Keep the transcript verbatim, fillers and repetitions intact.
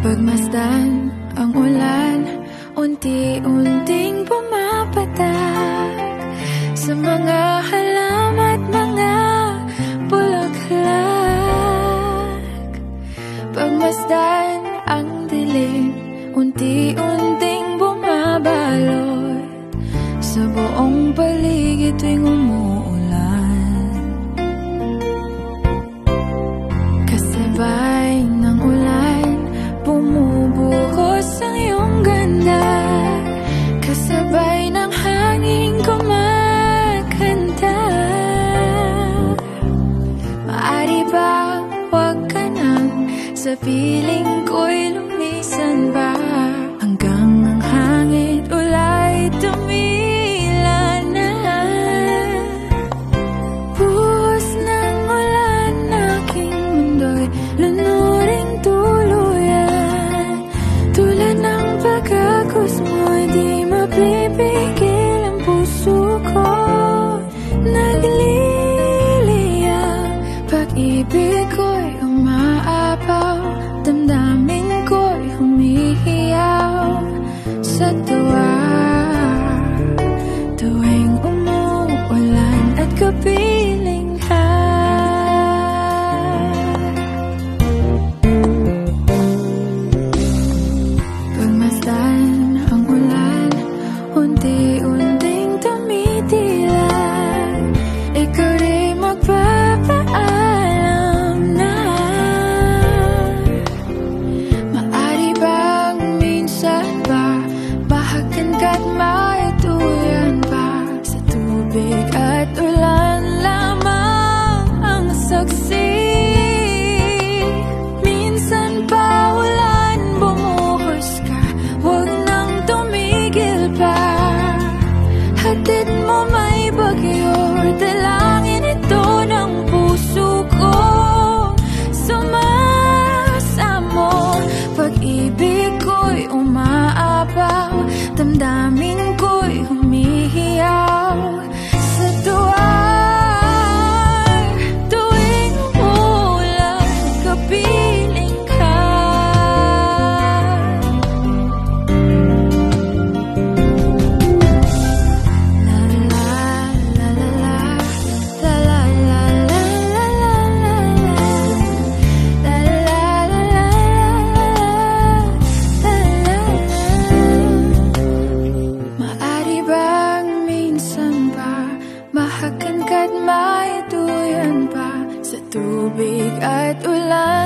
Pagmasdan ang ulan, unti-unting pumapatak sa mga halamat, mga bulaklak. Pagmasdan ang dilim, unti-unting bumabalot sa buong paligid tuwing umuulan. Kasabay ng ulan, bumubuhos ang iyong ganda. Kasabay ng hangin kumakanta. Maaari ba wag ka nang sa piling ko'y lumisan ba, hanggang ang hangin ulay tumila na. Buhos ng ulan, aking mundo'y lunuring tuluyan. Tulad ng pagkagos mo'y di mapipigil ang puso ko. Nagliliyab, pag-ibig ko'y umaapaw, damdamin ko'y humihiyaw sa tuwa. Tuwing umuulan at kapiling ka. Pagmasdan ang ulan, unti-unting tumitila. Ikaw rin magpapaalam na. Maari bang minsan ba bahagan ka't maituyan pa, sa tubig at ulan lamang ang saksi. Minsan pa ulan, bumuhos ka, huwag nang tumigil pa. Hatid mo may bagyo, dalangin ito ng puso ko. Sumasamo, pag-ibig ko'y umaapaw, damdamin ko'y humihiyaw sa tuwa. Tuwing umuulan, kapiling ka. La la la la la, la la la la la la, la la la la la. Maari bang minsan ba bahagan ka't maituyan pa, sa tubig at ulan